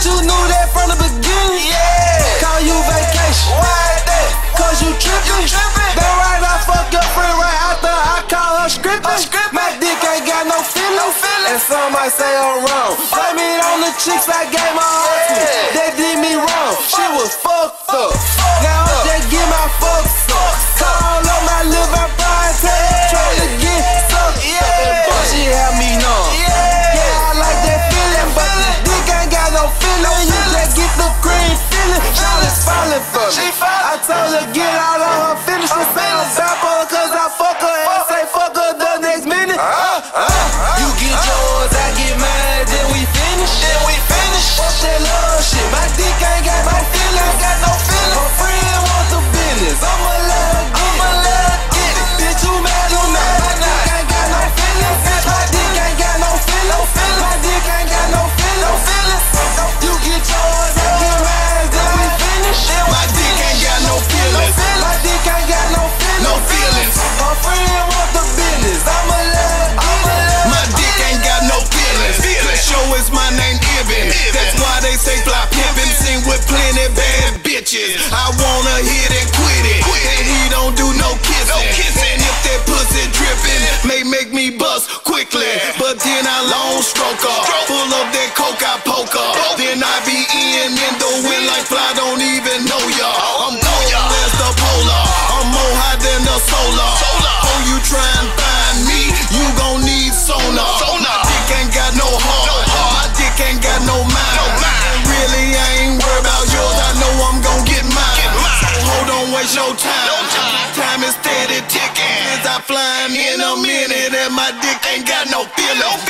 you knew that from the beginning. Yeah. Call you vacation. Why that? Cause you trippin'. That right, I fuck your friend right after I call her scriptin'. My dick ain't got no feeling. And some might say I'm wrong. Blame it on the chicks I gave my heart to. They did me wrong. She was fucked up. Now I just get my fucks up. Call on my liver, trying to get sucked up. But she had me numb. Yeah, I like that feeling, but the dick ain't got no feeling. You just get the green feeling. Charlie's falling for me. I told her get out of her finish. I'm saying stop her cause I fuck her and say fuck her the next minute. You get yours, I get mine, then we finish. Fuck that love shit. My dick ain't got no feelings. Her friend want the business. I'ma let her get it. Bitch, you mad or not? My dick ain't got no feelings. My dick ain't got no feelings. My dick ain't got no feelings. You get yours, I get mine, then we finish. My dick ain't got no feelings. My dick ain't got no feelings. Her friend want the business. I'ma let her get it. My dick ain't got no feelings. The show is my name, Ibn. That's why they say fly pimpin'. Sing with plenty bad bitches. I wanna hit and quit it. And he don't do no kissing. And if that pussy drippin', may make me bust quickly. But then I long stroke her. Full of that coke, I poke her. Then I be in the wind like fly, don't even know ya. I'm cold as the polar. I'm more hot than the solar. Oh, you try and find me, you gon' need sonar. My dick ain't got no heart. My dick ain't got no mind. And really, I ain't worried about yours. I know I'm gon' get mine. So hold on, waste your time. Time is steady ticking. As I flying in a minute, and my dick ain't got no feelings.